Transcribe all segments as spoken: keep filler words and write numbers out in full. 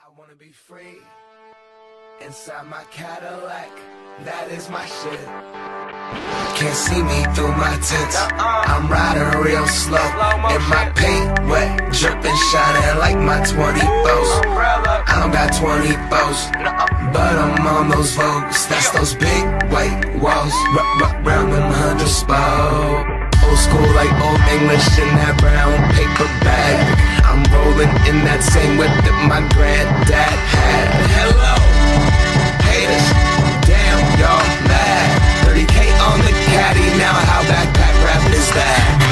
I wanna be free inside my Cadillac. That is my shit. Can't see me through my tints. I'm riding real slow, and my paint wet, dripping, shining like my twenty-fours. I don't got twenty-fours, but I'm on those Vogues. That's those big white walls, round them hundred spokes. Old school like old English in that brown paper bag. I'm rolling in that same whip that my granddad had. Hello, haters, damn y'all mad. thirty K on the caddy, now how backpack rap is that?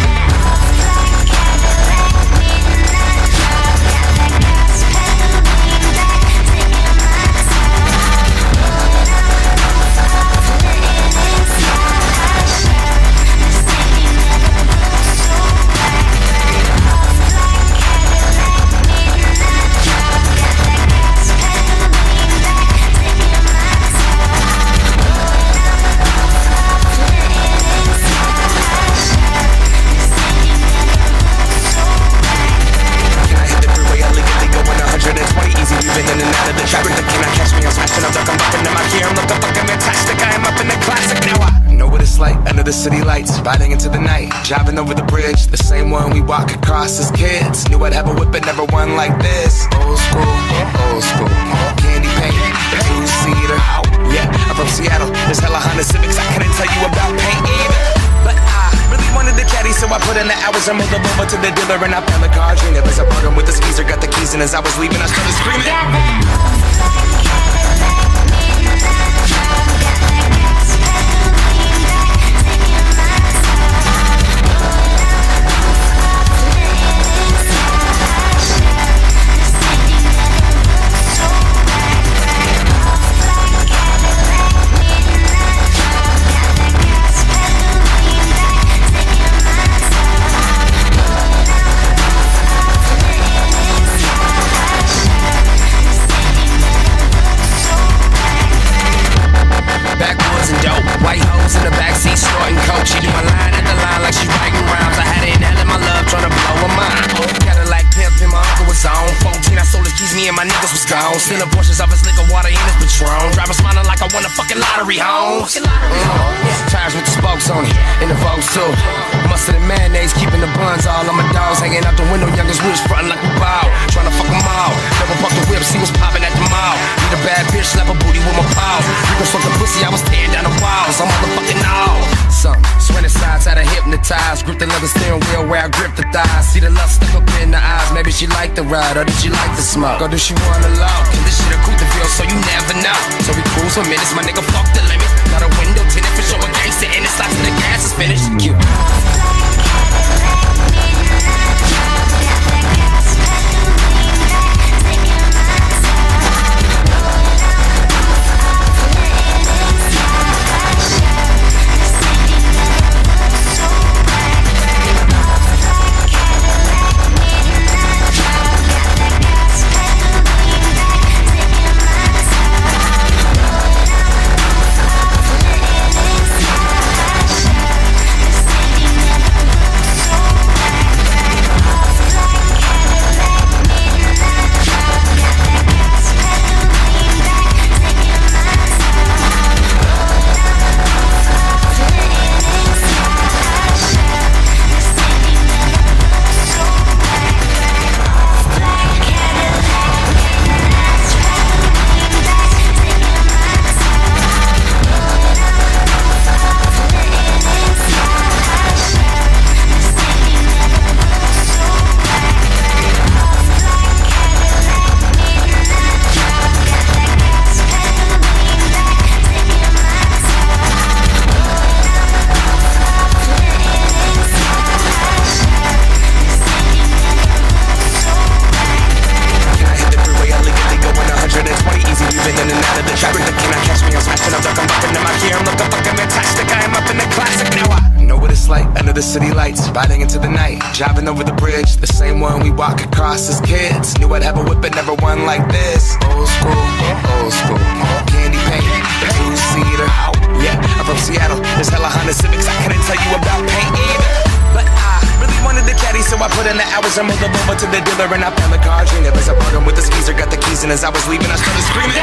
The city lights, riding into the night, driving over the bridge, the same one we walk across as kids. Knew I'd have a whip, but never one like this. Old school, old school, candy paint, two-seater. Yeah, I'm from Seattle, there's hella Honda Civics, I couldn't tell you about paint either. But I really wanted the caddy, so I put in the hours and moved the over to the dealer, and I found the car dream. There was a bug with the skeezer, got the keys, and as I was leaving, I started screaming. White hoes in the backseat, snorting coke. She do my line at the line like she writing rhymes. I had it in hell in my love, trying to blow her mind. Cadillac pimpin', my uncle was on. fourteen, I sold his keys, me and my niggas was gone. Stealing portions of his liquor, water in his Patron. Driving smiling like I won a fucking lottery, homes. Mm. Tires with the spokes on it, in the Vogues too. Mustard and mayonnaise, keeping the buns all on my dogs. Hanging out the window, youngest wheels frontin' like we bow. Trying to fuck them all, never buck the whip, see what's poppin' at the mall. Need a bad bitch, slap a booty with my paws. We gon' fuck the pussy, I was tearing down the walls. I'm motherfucking all. Some swinging sides, had her hypnotized. Grip the leather steering wheel where I grip the thighs. See the lust stuck up in the eyes. Maybe she like the ride, or did she like the smoke? Or does she wanna love? Cause this shit a cool to feel, so you never know. So we cruise for minutes, my nigga fuck the limit. Got a window tinted for showing gangsta and it's like the gas is finished. You. The city lights, riding into the night, driving over the bridge, the same one we walk across as kids. Knew I'd have a whip, but never one like this. Old school, old school, candy paint, two-seater. Yeah, I'm from Seattle, there's hella Honda Civics, I couldn't tell you about paint either. But I wanted the caddy, so I put in the hours and moved the over to the dealer, and I found the car dream. There was a bug with the skeezer, got the keys. and as I was leaving, I started screaming.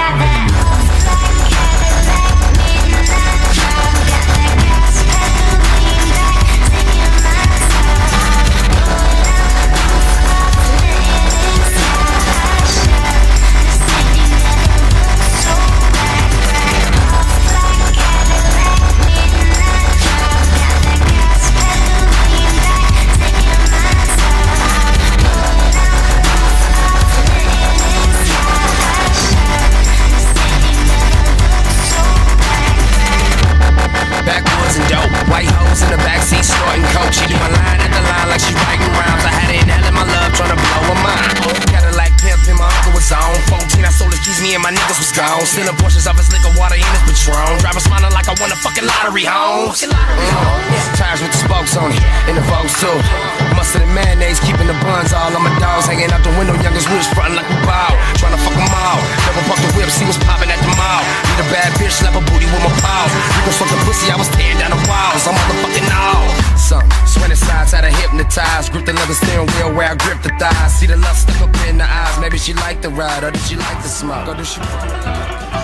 White hoes in the backseat snorting coke. She do my line at the line like she writing rhymes. I had it in hell in my love trying to blow her mind. Cadillac pimpin', my uncle was on. fourteen, I sold his keys, me and my niggas was gone. Stealing portions of his liquor, water in his Patron. Driving smiling like I won a fucking lottery, homes. Mm. Tires with the spokes on it, in the Vogue too. Mustard and mayonnaise, keeping the buns all on my dogs. Hanging out the window, youngest we was frontin' like we bow. Trying to fuck them all. Never buck the whip, see what's poppin' at the mall. Need a bad bitch, slap a booty with my paws. Rico suck the pussy, I was tearing down the walls. I'm motherfucking all. Some swinging sides had her hypnotized. Grip the leather steering wheel where I grip the thighs. See the lust stuck up in the eyes. Maybe she liked the ride, or did she like the smoke, or did she